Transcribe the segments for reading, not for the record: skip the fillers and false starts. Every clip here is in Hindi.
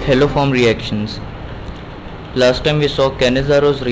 Haloform reactions. Last time we saw Cannizzaro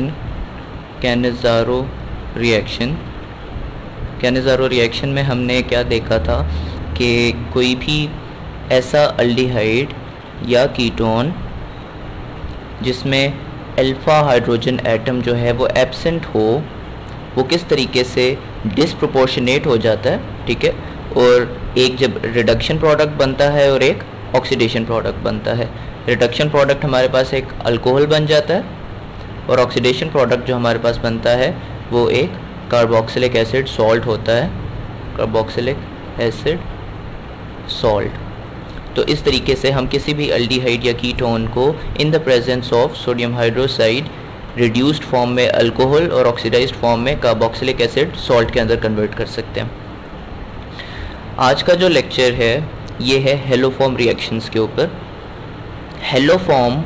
reaction में हमने क्या देखा था कि कोई भी ऐसा अल्डिहाइड या कीटोन जिसमें अल्फ़ा हाइड्रोजन एटम जो है वो एब्सेंट हो, वो किस तरीके से डिसप्रोपोर्शनेट हो जाता है, ठीक है। और एक जब रिडक्शन प्रोडक्ट बनता है और एक ऑक्सीडेशन प्रोडक्ट बनता है। रिडक्शन प्रोडक्ट हमारे पास एक अल्कोहल बन जाता है और ऑक्सीडेशन प्रोडक्ट जो हमारे पास बनता है वो एक कार्बोक्सिलिक एसिड सॉल्ट होता है, कार्बोक्सिलिक एसिड सॉल्ट। तो इस तरीके से हम किसी भी अल्डिहाइड या कीटोन को in the presence of sodium hydroxide reduced form में अल्कोहल और ऑक्सीडाइज्ड फॉर्म में कार्बोक्सिलिक एसिड सॉल्ट के अंदर कन्वर्ट कर सकते हैं। आज का जो लेक्चर है ये है हेलोफॉर्म रिएक्शंस के ऊपर। हेलोफॉर्म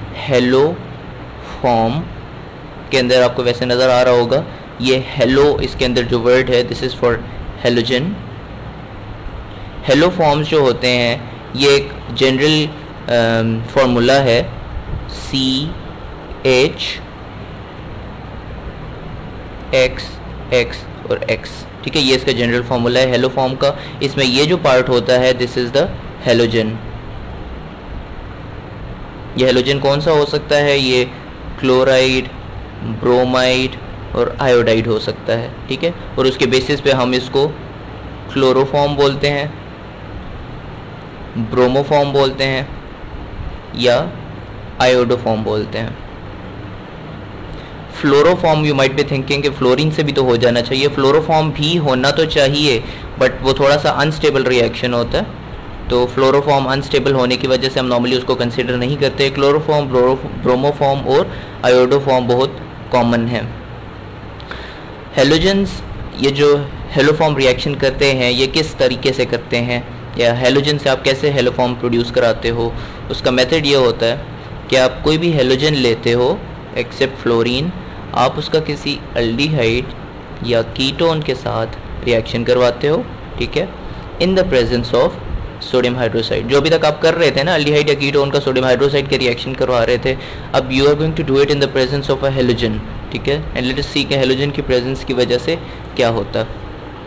के अंदर आपको वैसे नज़र आ रहा होगा ये हेलो, इसके अंदर जो वर्ड है this is for halogen. Haloforms जो होते हैं ये एक जनरल फार्मूला है CH X और X, ठीक है। ये इसका जनरल फार्मूला है हेलोफॉर्म का। इसमें ये जो पार्ट होता है दिस इज़ द हेलोजन। ये हेलोजन कौन सा हो सकता है? ये क्लोराइड, ब्रोमाइड और आयोडाइड हो सकता है, ठीक है। और उसके बेसिस पे हम इसको क्लोरोफॉर्म बोलते हैं, ब्रोमोफॉर्म बोलते हैं या आयोडोफॉर्म बोलते हैं। Fluoroform you might be thinking कि फ्लोरीन से भी तो हो जाना चाहिए। फ्लोरोफॉर्म भी होना तो चाहिए बट वो थोड़ा सा अनस्टेबल रिएक्शन होता है, तो फ्लोरोफॉर्म अनस्टेबल होने की वजह से हम नॉर्मली उसको कंसिडर नहीं करते। क्लोरोफॉर्म, ब्रोमोफॉर्म और आयोडोफॉर्म बहुत कॉमन है। हेलोजेंस, ये जो हेलोफॉर्म रिएक्शन करते हैं ये किस तरीके से करते हैं, या हेलोजन से आप कैसे हेलोफॉर्म प्रोड्यूस कराते हो, उसका मेथड ये होता है कि आप कोई भी हेलोजन लेते हो एक्सेप्ट फ्लोरीन, आप उसका किसी अल्डिहाइड या कीटोन के साथ रिएक्शन करवाते हो, ठीक है, in the presence of sodium hydroxide. जो अभी तक आप कर रहे थे ना, अल्डिहाइड या कीटोन का सोडियम हाइड्रोक्साइड के रिएक्शन करवा रहे थे, अब you are going to do it in the presence of a halogen, ठीक है। एंड लेट अस सी कि हेलोजन की प्रेजेंस की वजह से क्या होता है।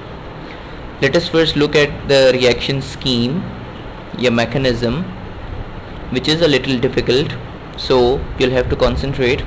Let us first look at the reaction scheme या mechanism which is a little difficult, so you'll have to concentrate.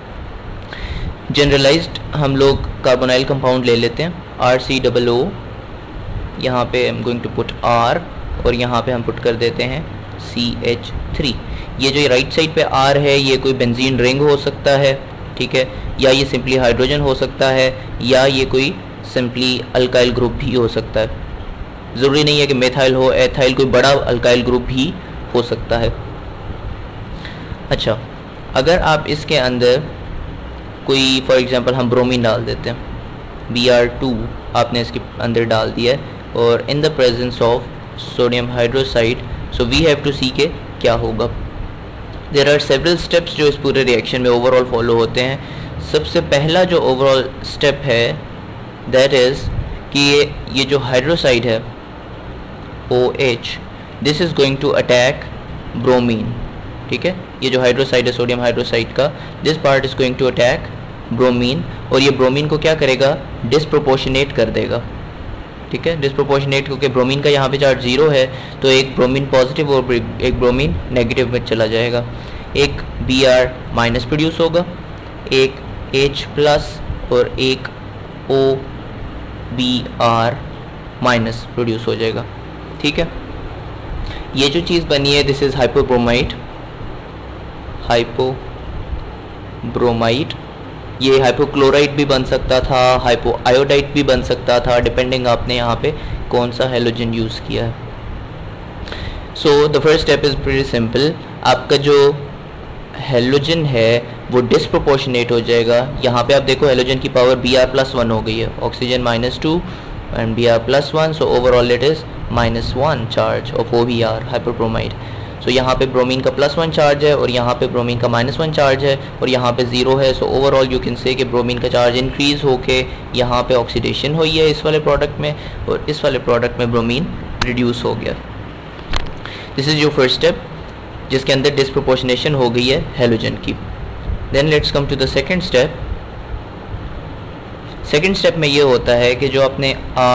Generalized हम लोग कार्बोनाइल कंपाउंड ले लेते हैं RCOO, यहाँ पे I'm going to put R और यहाँ पे हम पुट कर देते हैं CH3। ये जो राइट साइड पे R है ये कोई बेंजीन रिंग हो सकता है, ठीक है, या ये सिंपली हाइड्रोजन हो सकता है, या ये कोई सिंपली अल्काइल ग्रुप भी हो सकता है। ज़रूरी नहीं है कि मेथाइल हो, एथाइल, कोई बड़ा अल्काइल ग्रुप भी हो सकता है। अच्छा, अगर आप इसके अंदर कोई फॉर एग्जांपल हम ब्रोमीन डाल देते हैं, Br2 आपने इसके अंदर डाल दिया है और in the presence of sodium hydroxide, so we have to see के क्या होगा। देयर आर सेवरल स्टेप्स जो इस पूरे रिएक्शन में ओवरऑल फॉलो होते हैं। सबसे पहला जो ओवरऑल स्टेप है दैट इज़ कि ये जो हाइड्रोक्साइड है OH, this is going to attack bromine, ठीक है। ये जो हाइड्रोक्साइड है सोडियम हाइड्रोक्साइड का, this part is going to attack bromine, और ये ब्रोमीन को क्या करेगा, डिसप्रोपोर्शनेट कर देगा, ठीक है। डिसप्रोपोर्शनेट क्योंकि ब्रोमीन का यहाँ पे चार्ज 0 है, तो एक ब्रोमीन पॉजिटिव और एक ब्रोमीन नेगेटिव में चला जाएगा। एक Br माइनस प्रोड्यूस होगा, एक H प्लस और एक OBr माइनस प्रोड्यूस हो जाएगा, ठीक है। ये जो चीज़ बनी है दिस इज़ हाइपोब्रोमाइड। ये हाइपोक्लोराइड भी बन सकता था, हाइपो आयोडाइड भी बन सकता था, डिपेंडिंग आपने यहाँ पे कौन सा हेलोजन यूज़ किया है। So the first step is very simple. आपका जो हेलोजन है वो डिसप्रोपोर्शनेट हो जाएगा। यहाँ पे आप देखो हेलोजन की पावर Br+1 हो गई है, oxygen -2 and Br+1, so overall it is -1 charge of OBr hypobromide. सो यहाँ पे ब्रोमीन का +1 चार्ज है और यहाँ पे ब्रोमीन का -1 चार्ज है और यहाँ पे 0 है। So overall you can say कि ब्रोमीन का चार्ज इंक्रीज होके यहाँ पे ऑक्सीडेशन हुई है इस वाले प्रोडक्ट में, और इस वाले प्रोडक्ट में ब्रोमीन रिड्यूस हो गया। This is your first step. जिसके अंदर डिस्प्रोपोर्शनेशन हो गई है हेलोजन की। Then let's come to the second step. Second step में ये होता है कि जो अपने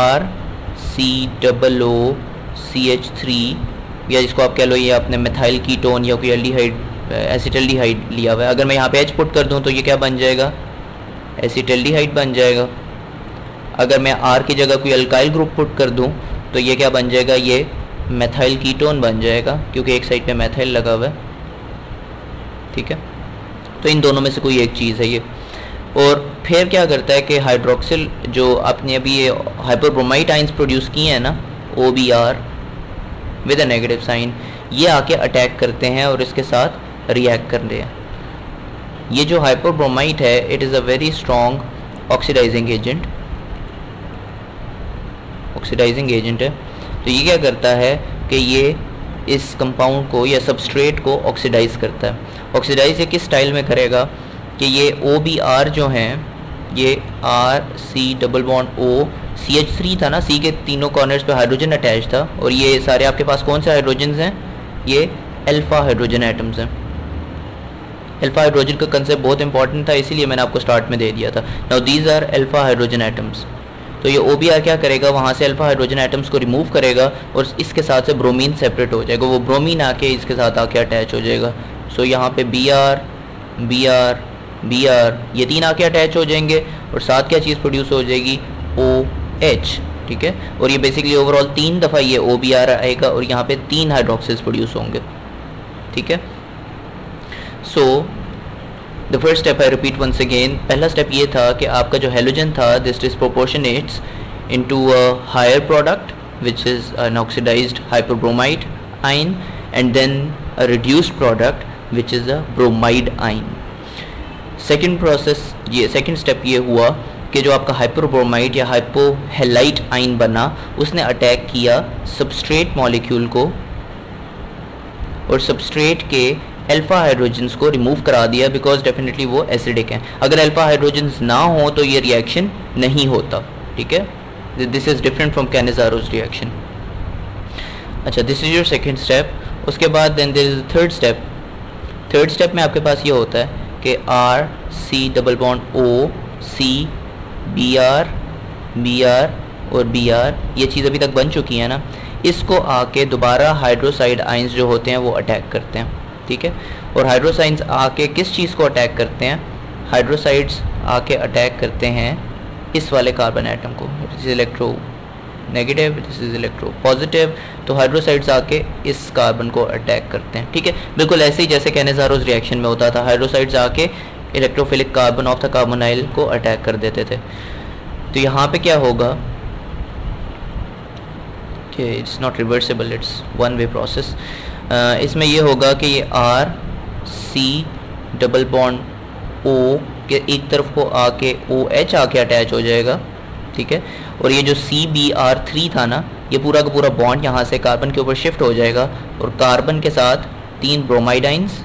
RCOOCH3 या जिसको आप कह लो ये आपने मेथाइल कीटोन या कोई एल्डिहाइड एसिटल्डिहाइड लिया हुआ है, अगर मैं यहाँ पे H पुट कर दूँ तो ये क्या बन जाएगा, एसिटल्डिहाइड बन जाएगा। अगर मैं R की जगह कोई अल्काइल ग्रुप पुट कर दूँ तो ये क्या बन जाएगा, ये मेथाइल कीटोन बन जाएगा, क्योंकि एक साइड पे मेथाइल लगा हुआ है। ठीक है, तो इन दोनों में से कोई एक चीज़ है ये। और फिर क्या करता है कि हाइड्रोक्सिल जो आपने अभी ये हाइपरब्रोमाइड आइंस प्रोड्यूस किए हैं ना, OBr with a negative sign, ये आके अटैक करते हैं और इसके साथ रिएक्ट करते हैं। ये जो हाइपरब्रोमाइड है it is a very strong oxidising agent, oxidising agent है। तो ये क्या करता है कि ये इस कंपाउंड को या सबस्ट्रेट को ऑक्सीडाइज करता है। ऑक्सीडाइज ये किस स्टाइल में करेगा कि ये OBr जो हैं, ये RC⋯O CH3 था ना, C के तीनों कॉर्नर्स पे हाइड्रोजन अटैच था, और ये सारे आपके पास कौन से हाइड्रोजन्स हैं, ये अल्फा हाइड्रोजन एटम्स हैं। अल्फा हाइड्रोजन का कंसेप्ट बहुत इंपॉर्टेंट था, इसीलिए मैंने आपको स्टार्ट में दे दिया था। Now these are alpha hydrogen atoms. तो ये OBr क्या करेगा, वहाँ से अल्फा हाइड्रोजन एटम्स को रिमूव करेगा और इसके साथ से ब्रोमीन सेपरेट हो जाएगा, वो ब्रोमीन आके इसके साथ आके अटैच हो जाएगा। सो यहाँ पे Br ये तीन आके अटैच हो जाएंगे और साथ क्या चीज़ प्रोड्यूस हो जाएगी, OH। ठीक है, और ये बेसिकली ओवरऑल 3 दफ़ा ये OBr आएगा और यहाँ पे 3 हाइड्रोक्सिल्स प्रोड्यूस होंगे। ठीक है, so the first step I repeat once again. पहला स्टेप ये था कि आपका जो हेलोजन था this disproportionates into a higher product which is an oxidised hyperbromide ion and then a reduced product which is a bromide ion. Second process ये सेकेंड स्टेप ये हुआ कि जो आपका हाइपरब्रोमाइड या हाइपोहेलाइट आयन बना उसने अटैक किया सबस्ट्रेट मॉलिक्यूल को और सबस्ट्रेट के अल्फा हाइड्रोजन्स को रिमूव करा दिया, बिकॉज डेफिनेटली वो एसिडिक हैं। अगर अल्फा हाइड्रोजन्स ना हो तो ये रिएक्शन नहीं होता। ठीक है, this is different from Cannizzaro's reaction. अच्छा, this is your second step. उसके बाद then there is third step. Third step में आपके पास ये होता है कि RC⋯O C Br और Br ये चीज़ अभी तक बन चुकी है ना, इसको आके दोबारा हाइड्रोसाइड आइंस जो होते हैं वो अटैक करते हैं। ठीक है, और हाइड्रोसाइड्स आके किस चीज़ को अटैक करते हैं, हाइड्रोसाइड्स आके अटैक करते हैं इस वाले कार्बन एटम को, this is electronegative, this is electropositive. तो हाइड्रोसाइड्स आके इस कार्बन को अटैक करते हैं। ठीक है, बिल्कुल ऐसे ही जैसे कैनिज़ारोस रिएक्शन में होता था, हाइड्रोसाइड्स आके electrophilic carbon of the carbonyl को अटैक कर देते थे। तो यहाँ पे क्या होगा कि it's not reversible, it's one way process. इसमें ये होगा कि ये RC⋯O के एक तरफ को आके OH आके अटैच हो जाएगा। ठीक है, और ये जो CBr3 था ना, ये पूरा का पूरा बॉन्ड यहाँ से कार्बन के ऊपर शिफ्ट हो जाएगा और कार्बन के साथ 3 ब्रोमाइड आइंस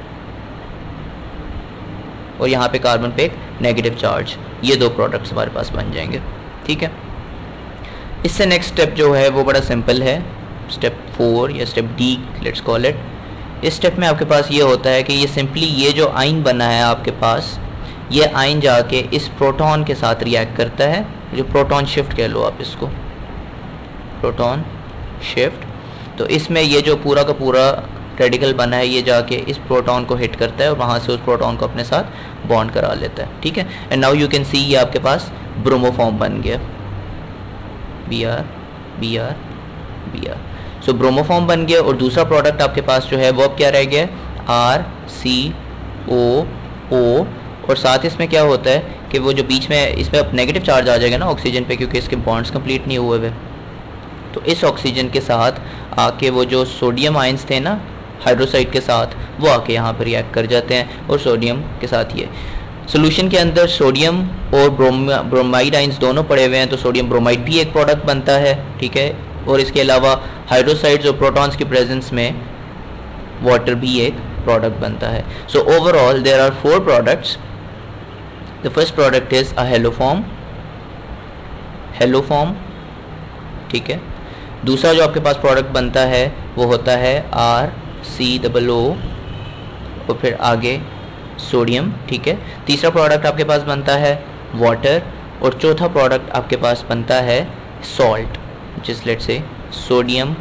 और यहाँ पे कार्बन पे एक नेगेटिव चार्ज, ये 2 प्रोडक्ट्स हमारे पास बन जाएंगे। ठीक है, इससे नेक्स्ट स्टेप जो है वो बड़ा सिंपल है, स्टेप 4 या step D let's call it. इस स्टेप में आपके पास ये होता है कि ये सिंपली ये जो आयन बना है आपके पास, ये आयन जाके इस प्रोटॉन के साथ रिएक्ट करता है, जो प्रोटॉन शिफ्ट कह लो आप इसको, प्रोटॉन शिफ्ट। तो इसमें ये जो पूरा का पूरा रेडिकल बना है ये जाके इस प्रोटॉन को हिट करता है और वहाँ से उस प्रोटॉन को अपने साथ बॉन्ड करा लेता है। ठीक है, and now you can see ये आपके पास ब्रोमोफॉर्म बन गया, Br। सो ब्रोमोफॉर्म बन गया और दूसरा प्रोडक्ट आपके पास जो है वो अब क्या रह गया, RCOO। और साथ इसमें क्या होता है कि वो जो बीच में इसमें अब नेगेटिव चार्ज आ जाएगा ना ऑक्सीजन पे, क्योंकि इसके बॉन्ड्स कंप्लीट नहीं हुए हुए। तो इस ऑक्सीजन के साथ आके वो जो सोडियम आयंस थे ना हाइड्रोसाइड के साथ, वो आके यहाँ पर रिएक्ट कर जाते हैं और सोडियम के साथ ये सोल्यूशन के अंदर सोडियम और ब्रोमाइड आयंस दोनों पड़े हुए हैं, तो सोडियम ब्रोमाइड भी एक प्रोडक्ट बनता है। ठीक है, और इसके अलावा हाइड्रोसाइड्स और प्रोटॉन्स की प्रेजेंस में वाटर भी एक प्रोडक्ट बनता है। So overall there are 4 products. The first product is a haloform. ठीक है, दूसरा जो आपके पास प्रोडक्ट बनता है वो होता है COO और फिर आगे सोडियम, ठीक है। तीसरा प्रोडक्ट आपके पास बनता है वाटर और चौथा प्रोडक्ट आपके पास बनता है सॉल्ट, जिस let's say sodium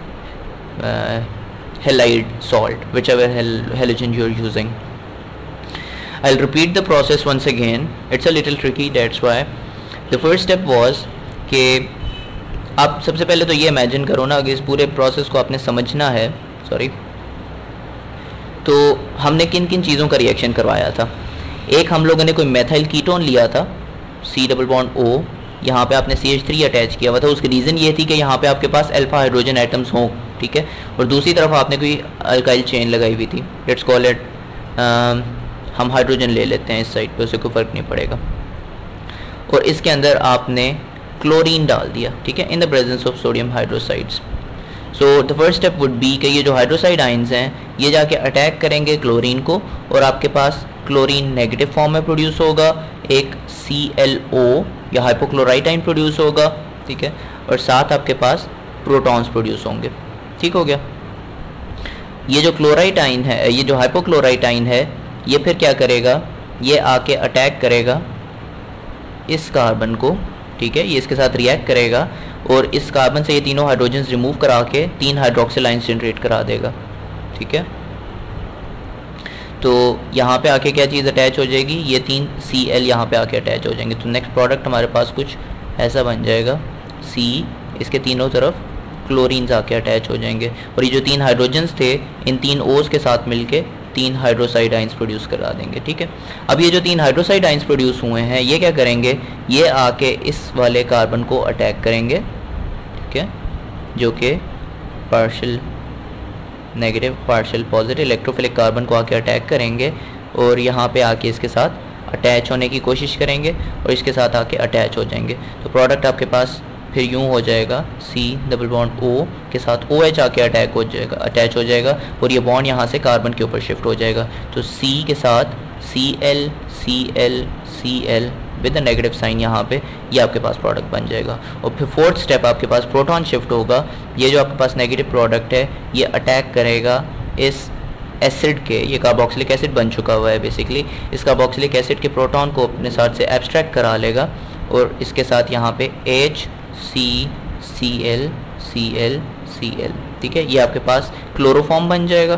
halide salt, whichever halogen you are using. I'll repeat the process once again. It's a little tricky, that's why. The first step was कि आप सबसे पहले तो ये इमेजिन करो ना, अगर इस पूरे प्रोसेस को आपने समझना है, तो हमने किन किन चीज़ों का रिएक्शन करवाया था। एक हम लोगों ने कोई मेथाइल कीटोन लिया था, C डबल बॉन्ड O, यहाँ पे आपने CH3 अटैच किया हुआ था। उसकी रीज़न ये थी कि यहाँ पे आपके पास अल्फा हाइड्रोजन एटम्स हों, ठीक है, और दूसरी तरफ आपने कोई अल्काइल चेन लगाई हुई थी, लेट्स कॉल इट, हम हाइड्रोजन ले लेते हैं इस साइड पे, उससे कोई फ़र्क नहीं पड़ेगा, और इसके अंदर आपने क्लोरीन डाल दिया, ठीक है, in the presence of sodium hydroxides. So the first step would be कि ये जो हाइड्रोसाइड आइंस हैं ये जाके अटैक करेंगे क्लोरीन को, और आपके पास क्लोरीन नेगेटिव फॉर्म में प्रोड्यूस होगा, एक ClO या हाइपोक्लोराइट आइन प्रोड्यूस होगा, ठीक है, और साथ आपके पास प्रोटॉन्स प्रोड्यूस होंगे, ठीक हो गया। ये जो क्लोराइट आइन है, ये जो हाइपोक्लोराइट आइन है, ये फिर क्या करेगा, ये आके अटैक करेगा इस कार्बन को, ठीक है, ये इसके साथ रिएक्ट करेगा और इस कार्बन से ये तीनों हाइड्रोजन्स रिमूव करा के 3 हाइड्रोक्सिल आइंस जनरेट करा देगा, ठीक है। तो यहाँ पे आके क्या चीज़ अटैच हो जाएगी, ये 3 Cl यहाँ पे आके अटैच हो जाएंगे। तो नेक्स्ट प्रोडक्ट हमारे पास कुछ ऐसा बन जाएगा, C, इसके तीनों तरफ क्लोरीन्स आके अटैच हो जाएंगे, और ये जो 3 हाइड्रोजन्स थे इन 3 O's के साथ मिलके 3 हाइड्रोसाइड आइंस प्रोड्यूस करा देंगे, ठीक है। अब ये जो 3 हाइड्रोसाइड आइंस प्रोड्यूस हुए हैं ये क्या करेंगे, ये आके इस वाले कार्बन को अटैक करेंगे, ठीक है, जो कि partial negative partial positive electrophilic carbon को आके अटैक करेंगे, और यहाँ पे आके इसके साथ अटैच होने की कोशिश करेंगे और इसके साथ आके अटैच हो जाएंगे। तो प्रोडक्ट आपके पास फिर यूँ हो जाएगा, C डबल बॉन्ड O के साथ OH आके अटैच हो जाएगा और ये बॉन्ड यहाँ से कार्बन के ऊपर शिफ्ट हो जाएगा। तो C के साथ Cl Cl Cl with the negative sign यहाँ पे, ये आपके पास प्रोडक्ट बन जाएगा। और फिर फोर्थ स्टेप आपके पास प्रोटॉन शिफ्ट होगा, ये जो आपके पास नेगेटिव प्रोडक्ट है ये अटैक करेगा इस एसिड के, ये कार्बोक्सिलिक एसिड बन चुका हुआ है बेसिकली, इस कार्बोक्सिलिक एसिड के प्रोटॉन को अपने साथ से एब्स्ट्रैक्ट करा लेगा और इसके साथ यहाँ पे H C Cl Cl Cl, ठीक है, ये आपके पास क्लोरोफॉर्म बन जाएगा।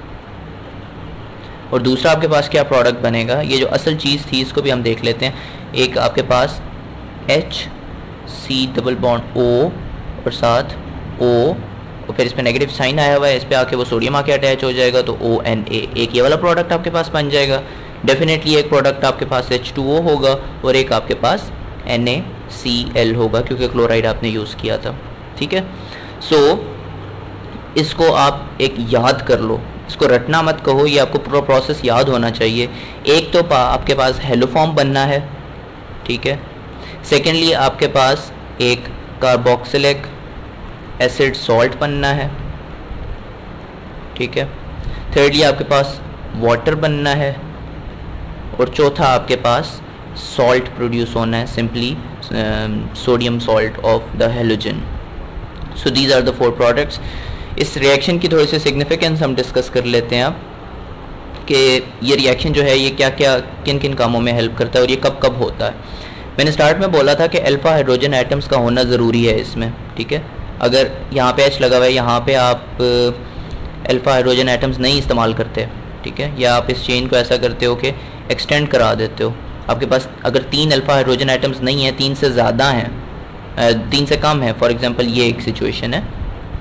और दूसरा आपके पास क्या प्रोडक्ट बनेगा, ये जो असल चीज़ थी इसको भी हम देख लेते हैं। एक आपके पास H C double bond O और साथ O, और फिर इस पर नेगेटिव साइन आया हुआ है, इस पर आके वो सोडियम आके अटैच हो जाएगा, तो ONA, एक ये वाला प्रोडक्ट आपके पास बन जाएगा। डेफिनेटली एक प्रोडक्ट आपके पास H2O होगा और एक आपके पास NaCl होगा, क्योंकि क्लोराइड आपने यूज़ किया था, ठीक है। सो इसको आप एक याद कर लो, इसको रटना मत कहो, ये आपको पूरा प्रोसेस याद होना चाहिए। एक तो आपके पास हेलोफॉर्म बनना है, ठीक है। सेकेंडली आपके पास एक कार्बोक्सिलिक एसिड सॉल्ट बनना है, ठीक है। थर्डली आपके पास वाटर बनना है, और चौथा आपके पास सॉल्ट प्रोड्यूस होना है, simply sodium salt of the halogen. So these are the 4 products. इस रिएक्शन की थोड़ी सी सिग्निफिकेंस हम डिस्कस कर लेते हैं अब, कि ये रिएक्शन जो है ये क्या क्या किन किन कामों में हेल्प करता है और ये कब कब होता है। मैंने स्टार्ट में बोला था कि अल्फा हाइड्रोजन एटम्स का होना ज़रूरी है इसमें, ठीक है। अगर यहाँ पे H लगा हुआ है, यहाँ पे आप अल्फा हाइड्रोजन एटम्स नहीं इस्तेमाल करते, ठीक है, या आप इस चेन को ऐसा करते हो कि एक्सटेंड करा देते हो, आपके पास अगर 3 अल्फा हाइड्रोजन एटम्स नहीं है, 3 से ज़्यादा हैं, 3 से कम है, फॉर एग्जांपल ये एक सिचुएशन है।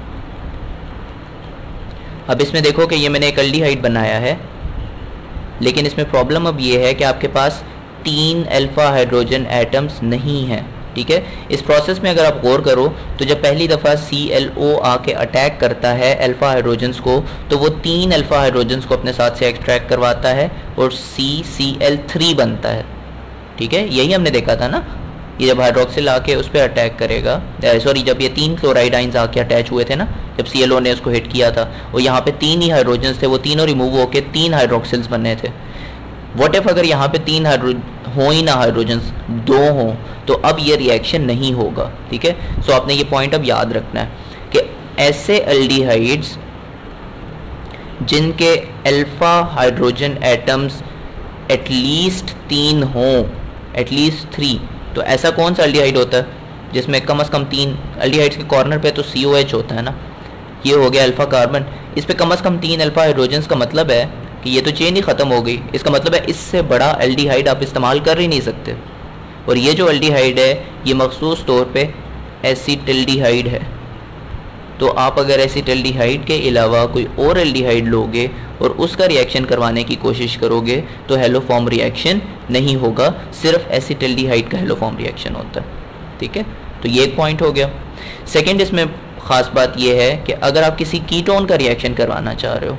अब इसमें देखो कि ये मैंने एक एल्डिहाइड बनाया है, लेकिन इसमें प्रॉब्लम अब ये है कि आपके पास 3 अल्फा हाइड्रोजन एटम्स नहीं हैं, ठीक है। इस प्रोसेस में अगर आप गौर करो तो जब पहली दफ़ा ClO आके अटैक करता है अल्फा हाइड्रोजन्स को, तो वो 3 अल्फा हाइड्रोजन्स को अपने साथ से एक्सट्रैक्ट करवाता है और CCl3 बनता है, ठीक है। यही हमने देखा था ना, ये जब हाइड्रोक्सिल आके उस पर अटैक करेगा, सॉरी जब ये 3 क्लोराइड आइंस आके अटैच हुए थे ना, जब ClO ने उसको हिट किया था, और यहाँ पे 3 ही हाइड्रोजन्स थे, वो तीनों रिमूव होके 3 हाइड्रोक्सिल्स बने थे। व्हाट इफ अगर यहाँ पे 3 हो ही ना हाइड्रोजन्स, 2 हों, तो अब ये रिएक्शन नहीं होगा, ठीक है। सो आपने ये पॉइंट अब याद रखना है कि ऐसे एल्डिहाइड्स जिनके अल्फा हाइड्रोजन एटम्स एटलीस्ट 3 हों, एटलीस्ट 3। तो ऐसा कौन सा एल्डिहाइड होता है जिसमें कम से कम 3? एल्डिहाइड्स के कॉर्नर पे तो COH होता है ना, ये हो गया अल्फा कार्बन, इस पे कम से कम 3 अल्फा हाइड्रोजन्स का मतलब है कि ये तो चेन ही ख़त्म हो गई। इसका मतलब है इससे बड़ा एल्डिहाइड आप इस्तेमाल कर ही नहीं सकते। और ये जो एल्डिहाइड है ये मखसूस तौर पे एसिटल्डिहाइड है। तो आप अगर एसिटल्डिहाइड के अलावा कोई और एल्डिहाइड लोगे और उसका रिएक्शन करवाने की कोशिश करोगे तो हेलोफॉर्म रिएक्शन नहीं होगा, सिर्फ एसिटल्डिहाइड का हेलोफॉर्म रिएक्शन होता है। ठीक है, तो ये एक पॉइंट हो गया। सेकेंड इसमें ख़ास बात यह है कि अगर आप किसी कीटोन का रिएक्शन करवाना चाह रहे हो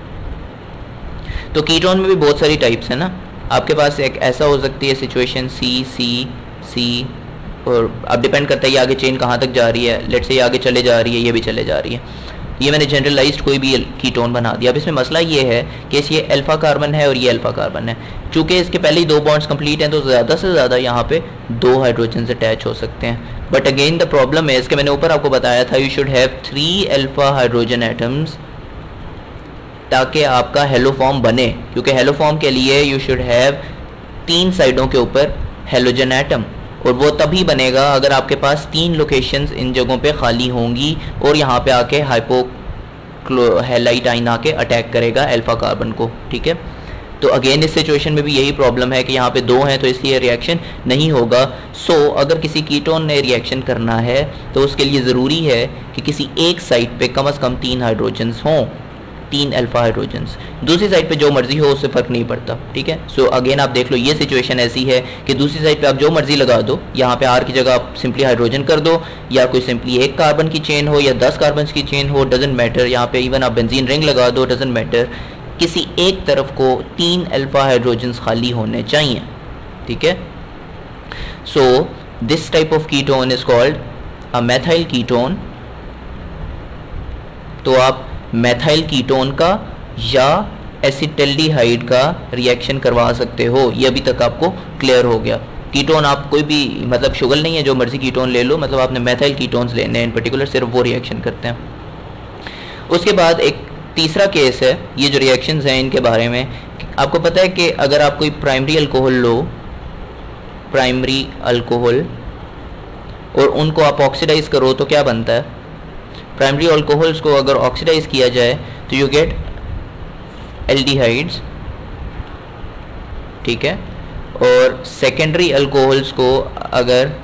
तो कीटोन में भी बहुत सारी टाइप्स है ना। आपके पास एक ऐसा हो सकती है सिचुएशन C, और अब डिपेंड करता है ये आगे चेन कहाँ तक जा रही है। लेट्स से ये आगे चले जा रही है, ये भी चले जा रही है। ये मैंने जनरलाइज्ड कोई भी कीटोन बना दिया। अब इसमें मसला ये है कि ये अल्फा कार्बन है और ये अल्फा कार्बन है। चूँकि इसके पहले ही 2 बॉन्ड्स कंप्लीट हैं तो ज़्यादा से ज़्यादा यहाँ पे 2 हाइड्रोजन अटैच हो सकते हैं। बट अगेन द प्रॉब्लम है, इसके मैंने ऊपर आपको बताया था, you should have 3 alpha hydrogen atoms ताकि आपका हेलोफॉर्म बने, क्योंकि हेलोफॉर्म के लिए यू शुड हैव 3 साइडों के ऊपर हेलोजन एटम, और वो तभी बनेगा अगर आपके पास 3 लोकेशंस इन जगहों पे खाली होंगी और यहाँ पे आके हाइपोक्लोराइड आयन आके अटैक करेगा अल्फा कार्बन को। ठीक है, तो अगेन इस सिचुएशन में भी यही प्रॉब्लम है कि यहाँ पे 2 हैं तो इसलिए रिएक्शन नहीं होगा। सो अगर किसी कीटोन ने रिएक्शन करना है तो उसके लिए ज़रूरी है कि किसी एक साइड पे कम से कम 3 हाइड्रोजन्स हों, 3 अल्फा हाइड्रोजन्स। दूसरी साइड पे जो मर्जी हो उससे फ़र्क नहीं पड़ता। ठीक है, सो अगेन आप देख लो ये सिचुएशन ऐसी है कि दूसरी साइड पे आप जो मर्जी लगा दो, यहाँ पे R की जगह आप सिंपली हाइड्रोजन कर दो, या कोई सिंपली 1 कार्बन की चेन हो या 10 कार्बन की चेन हो, डजेंट मैटर। यहाँ पे इवन आप बेंजीन रिंग लगा दो, डजेंट मैटर। किसी एक तरफ को 3 अल्फा हाइड्रोजन्स खाली होने चाहिए। ठीक है, so this type of ketone is called a methyl ketone. तो आप मेथाइल कीटोन का या एसिटल्डिहाइड का रिएक्शन करवा सकते हो। ये अभी तक आपको क्लियर हो गया। कीटोन आप कोई भी, मतलब शुगल नहीं है, जो मर्जी कीटोन ले लो, मतलब आपने मेथाइल कीटोन्स लेने हैं इन पर्टिकुलर, सिर्फ वो रिएक्शन करते हैं। उसके बाद एक तीसरा केस है, ये जो रिएक्शंस हैं इनके बारे में आपको पता है कि अगर आप कोई प्राइमरी अल्कोहल लो, प्राइमरी अल्कोहल, और उनको आप ऑक्सीडाइज करो तो क्या बनता है? प्राइमरी अल्कोहल्स को अगर ऑक्सीडाइज किया जाए तो यू गेट एल्डिहाइड्स। ठीक है, और सेकेंडरी अल्कोहल्स को अगर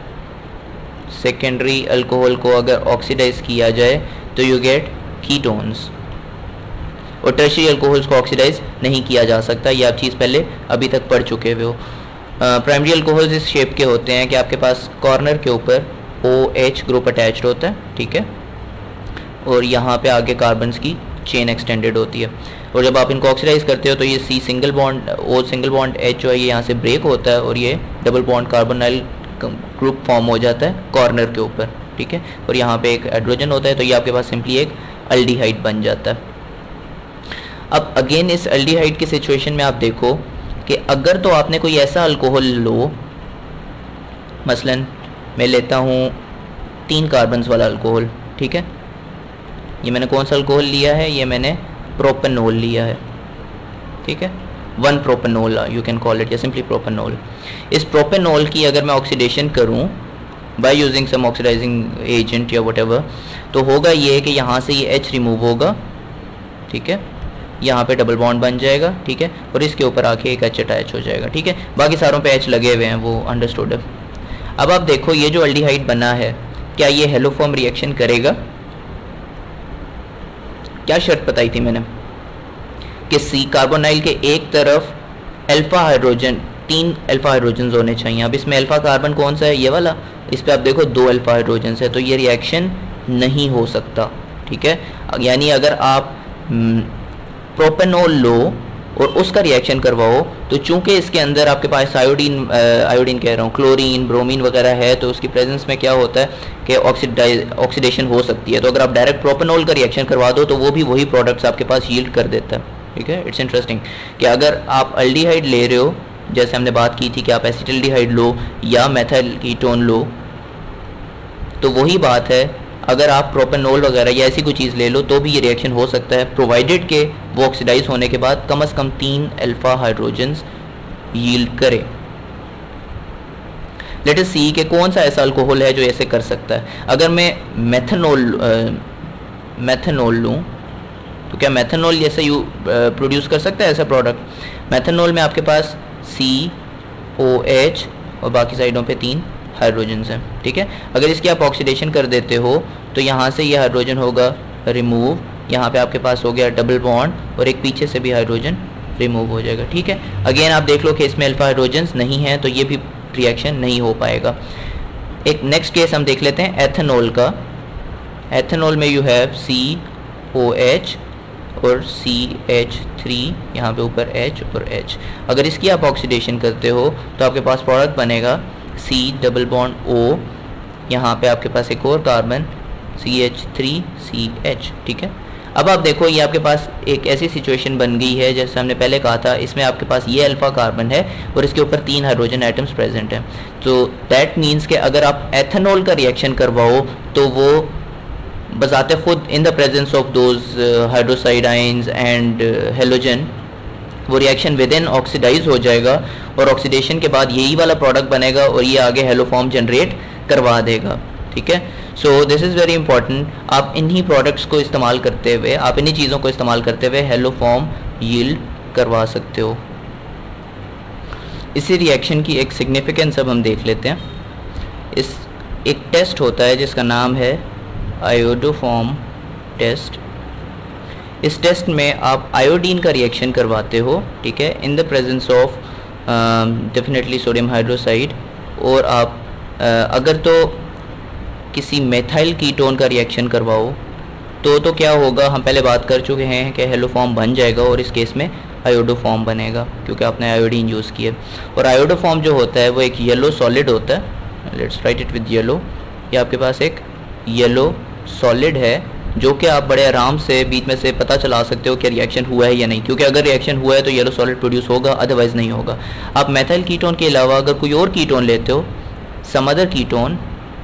ऑक्सीडाइज किया जाए तो यू गेट कीटोन्स। और टर्शियरी अल्कोहल्स को ऑक्सीडाइज नहीं किया जा सकता, ये आप चीज़ पहले अभी तक पढ़ चुके हुए हो। प्राइमरी अल्कोहल्स इस शेप के होते हैं कि आपके पास कॉर्नर के ऊपर OH ग्रुप अटैच्ड होता है। ठीक है, और यहाँ पे आगे कार्बन्स की चेन एक्सटेंडेड होती है, और जब आप इनको ऑक्सीडाइज करते हो तो ये C single bond, O single bond, H जो है ये यहाँ से ब्रेक होता है और ये double bond carbonyl group form हो जाता है कॉर्नर के ऊपर। ठीक है, और यहाँ पे एक हाइड्रोजन होता है, तो ये आपके पास सिंपली एक एल्डिहाइड बन जाता है। अब अगेन इस एल्डिहाइड की सिचुएशन में आप देखो कि अगर तो आपने कोई ऐसा अल्कोहल लो, मसलन मैं लेता हूँ 3 कार्बन्स वाला अल्कोहल। ठीक है, ये मैंने कौन सा अल्कोहल लिया है? ये मैंने प्रोपेनॉल लिया है। ठीक है, 1 propanol you can call it, या सिंपली प्रोपेनॉल। इस प्रोपेनॉल की अगर मैं ऑक्सीडेशन करूँ by using some oxidising agent या व्हाटएवर, तो होगा ये कि यहाँ से ये H रिमूव होगा। ठीक है, यहाँ पे डबल बॉन्ड बन जाएगा। ठीक है, और इसके ऊपर आके एक H अटैच हो जाएगा। ठीक है, बाकी सारों पे H लगे हुए हैं, वो अंडरस्टूड है। अब आप देखो ये जो एल्डिहाइड बना है, क्या ये हेलोफॉर्म रिएक्शन करेगा? क्या शर्त बताई थी मैंने कि C कार्बोनाइल के एक तरफ अल्फा हाइड्रोजन, 3 अल्फा हाइड्रोजन होने चाहिए। अब इसमें अल्फा कार्बन कौन सा है? ये वाला। इस पे आप देखो 2 अल्फा हाइड्रोजन है, तो ये रिएक्शन नहीं हो सकता। ठीक है, यानी अगर आप प्रोपेनॉल लो और उसका रिएक्शन करवाओ तो चूंकि इसके अंदर आपके पास आयोडीन कह रहा हूँ, क्लोरीन, ब्रोमीन वगैरह है, तो उसकी प्रेजेंस में क्या होता है कि ऑक्सीडेशन हो सकती है। तो अगर आप डायरेक्ट प्रोपेनॉल का रिएक्शन करवा दो तो वो भी वही प्रोडक्ट्स आपके पास यील्ड कर देता है। ठीक है, इट्स इंटरेस्टिंग कि अगर आप एल्डिहाइड ले रहे हो, जैसे हमने बात की थी कि आप एसिटल्डिहाइड लो या मेथाइल कीटोन लो, तो वही बात है, अगर आप प्रोपेनॉल वगैरह या ऐसी कोई चीज़ ले लो तो भी ये रिएक्शन हो सकता है, प्रोवाइडेड के वो ऑक्सीडाइज होने के बाद कम से कम 3 अल्फा हाइड्रोजन्स यील्ड करे। लेट अस सी कि कौन सा ऐसा अल्कोहल है जो ऐसे कर सकता है। अगर मैं मेथनॉल लूँ तो क्या मेथनॉल जैसे प्रोड्यूस कर सकता है ऐसा प्रोडक्ट? मेथनॉल में आपके पास COH और बाकी साइडों पे 3 हाइड्रोजन्स हैं, ठीक है। अगर इसकी आप ऑक्सीडेशन कर देते हो तो यहाँ से ये हाइड्रोजन होगा रिमूव, यहाँ पे आपके पास हो गया डबल बॉन्ड और एक पीछे से भी हाइड्रोजन रिमूव हो जाएगा, ठीक है। अगेन आप देख लो कि इसमें अल्फा हाइड्रोजन्स नहीं हैं तो ये भी रिएक्शन नहीं हो पाएगा। एक नेक्स्ट केस हम देख लेते हैं एथेनॉल का। एथेनॉल में यू हैव COH और CH3, यहाँ पे ऊपर H और H। अगर इसकी आप ऑक्सीडेशन करते हो तो आपके पास प्रोडक्ट बनेगा C डबल बॉन्ड O, यहाँ पे आपके पास एक और कार्बन CH3CH, ठीक है। अब आप देखो ये आपके पास एक ऐसी सिचुएशन बन गई है जैसे हमने पहले कहा था, इसमें आपके पास ये अल्फा कार्बन है और इसके ऊपर 3 हाइड्रोजन एटम्स प्रेजेंट हैं। तो दैट मीन्स कि अगर आप एथेनॉल का रिएक्शन करवाओ तो वो बजाते खुद in the presence of those hydroxide ions and halogen वो रिएक्शन विद इन ऑक्सीडाइज हो जाएगा और ऑक्सीडेशन के बाद यही वाला प्रोडक्ट बनेगा और ये आगे हेलोफॉर्म जनरेट करवा देगा, ठीक है। So this is very important. आप इन्हीं प्रोडक्ट्स को इस्तेमाल करते हुए, आप इन्हीं चीज़ों को इस्तेमाल करते हुए हेलोफॉर्म यील्ड करवा सकते हो। इसी रिएक्शन की एक सिग्निफिकेंस अब हम देख लेते हैं। इस एक टेस्ट होता है जिसका नाम है आयोडोफॉर्म टेस्ट। इस टेस्ट में आप आयोडीन का रिएक्शन करवाते हो, ठीक है, in the presence of definitely sodium hydroxide. और आप अगर तो किसी मेथाइल कीटोन का रिएक्शन करवाओ तो क्या होगा, हम पहले बात कर चुके हैं कि हेलोफॉर्म बन जाएगा और इस केस में आयोडोफॉर्म बनेगा क्योंकि आपने आयोडीन यूज़ किया। और आयोडोफॉर्म जो होता है वो एक येलो सॉलिड होता है। Let's write it with yellow. ये आपके पास एक येलो सॉलिड है जो कि आप बड़े आराम से बीच में से पता चला सकते हो कि रिएक्शन हुआ है या नहीं, क्योंकि अगर रिएक्शन हुआ है तो येलो सॉलिड प्रोड्यूस होगा, अदरवाइज नहीं होगा। आप मेथाइल कीटोन के अलावा अगर कोई और कीटोन लेते हो, सम अदर कीटोन,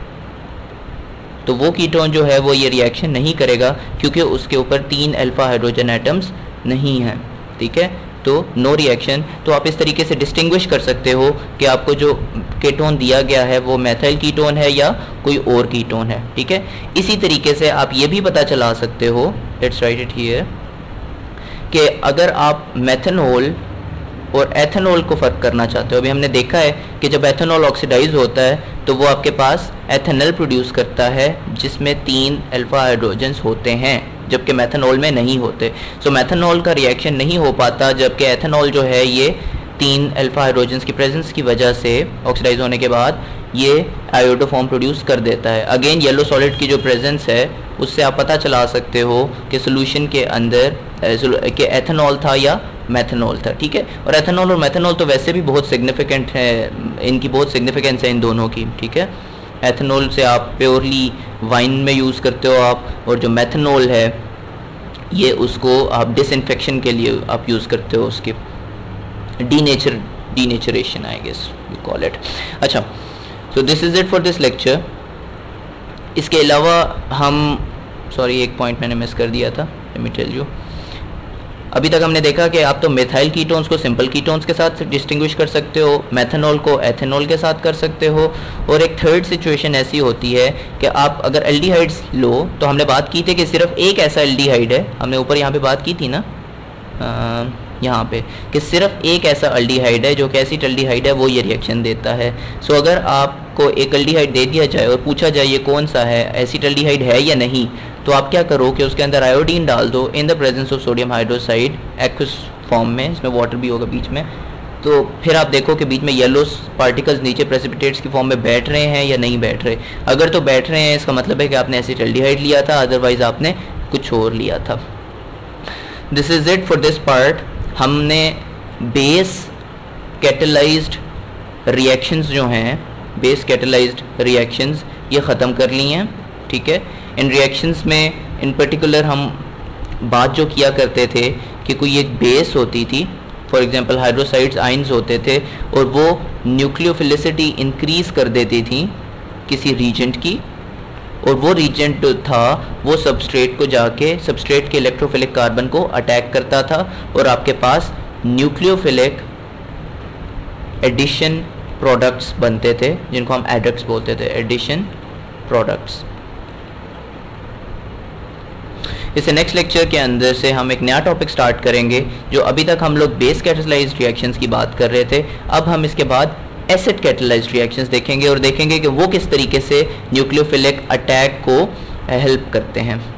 तो वो कीटोन जो है वो ये रिएक्शन नहीं करेगा क्योंकि उसके ऊपर 3 अल्फा हाइड्रोजन एटम्स नहीं हैं, ठीक है। तो नो रिएक्शन। तो आप इस तरीके से डिस्टिंग्विश कर सकते हो कि आपको जो कीटोन दिया गया है वो मेथाइल कीटोन है या कोई और कीटोन है, ठीक है। इसी तरीके से आप ये भी पता चला सकते हो, लेट्स राइट इट हियर, कि अगर आप मेथनॉल और एथेनॉल को फ़र्क करना चाहते हो। अभी हमने देखा है कि जब एथेनॉल ऑक्सीडाइज होता है तो वो आपके पास एथेनॉल प्रोड्यूस करता है जिसमें 3 अल्फा हाइड्रोजन्स होते हैं, जबकि मेथनॉल में नहीं होते। सो मेथनॉल का रिएक्शन नहीं हो पाता, जबकि एथेनॉल जो है ये 3 अल्फा हाइड्रोजन्स की प्रेजेंस की वजह से ऑक्सीडाइज होने के बाद ये आयोडोफॉर्म प्रोड्यूस कर देता है। अगेन येलो सॉलिड की जो प्रेजेंस है उससे आप पता चला सकते हो कि सोल्यूशन के अंदर कि एथेनॉल था या मेथनॉल था, ठीक है। और एथेनॉल और मेथनॉल तो वैसे भी बहुत सिग्निफिकेंट है, इनकी बहुत सिग्निफिकेंस है इन दोनों की, ठीक है। एथेनॉल से आप प्योरली वाइन में यूज़ करते हो आप, और जो मेथनॉल है ये उसको आप डिसइंफेक्शन के लिए आप यूज़ करते हो, उसकी denaturation I guess you call it. अच्छा, so this is it for this lecture. इसके अलावा हम सॉरी एक पॉइंट मैंने मिस कर दिया था, लेट मी टेल यू। अभी तक हमने देखा कि आप तो मेथाइल कीटोन्स को सिंपल कीटोन्स के साथ डिस्टिंग्विश कर सकते हो, मेथनॉल को एथेनॉल के साथ कर सकते हो, और एक थर्ड सिचुएशन ऐसी होती है कि आप अगर एल्डिहाइड्स लो, तो हमने बात की थी कि सिर्फ एक ऐसा एल्डिहाइड है, हमने ऊपर यहाँ पे बात की थी ना यहाँ पे, कि सिर्फ एक ऐसा एल्डिहाइड है जो कि एसिटाल्डिहाइड है, वो ये रिएक्शन देता है। सो अगर आपको एक एल्डिहाइड दे दिया जाए और पूछा जाए ये कौन सा है, एसिटाल्डिहाइड है या नहीं, तो आप क्या करो कि उसके अंदर आयोडीन डाल दो in the presence of sodium hydroxide aqueous form में, इसमें वाटर भी होगा बीच में। तो फिर आप देखो कि बीच में येलो पार्टिकल्स नीचे प्रेसिपिटेट्स की फॉर्म में बैठ रहे हैं या नहीं बैठ रहे। अगर तो बैठ रहे हैं इसका मतलब है कि आपने एसिटाल्डिहाइड लिया था, अदरवाइज आपने कुछ और लिया था। This is it for this part. हमने बेस कैटेलाइज्ड रिएक्शंस जो हैं, बेस कैटेलाइज्ड रिएक्शंस ये ख़त्म कर ली हैं, ठीक है। इन रिएक्शंस में इन पर्टिकुलर हम बात जो किया करते थे कि कोई एक बेस होती थी, फॉर एग्जांपल हाइड्रोक्साइड्स आयंस होते थे, और वो न्यूक्लियोफिलिसिटी इंक्रीज़ कर देती थी किसी रीजेंट की, और वो रीजेंट था वो सबस्ट्रेट को जाके सबस्ट्रेट के इलेक्ट्रोफिलिक कार्बन को अटैक करता था और आपके पास न्यूक्लियोफिलिक एडिशन प्रोडक्ट्स बनते थे जिनको हम एडक्ट्स बोलते थे, एडिशन प्रोडक्ट्स। इसे नेक्स्ट लेक्चर के अंदर से हम एक नया टॉपिक स्टार्ट करेंगे। जो अभी तक हम लोग बेस कैटालाइज्ड रिएक्शंस की बात कर रहे थे, अब हम इसके बाद एसिड कैटालाइज्ड रिएक्शंस देखेंगे और देखेंगे कि वो किस तरीके से न्यूक्लियोफिलिक अटैक को हेल्प करते हैं।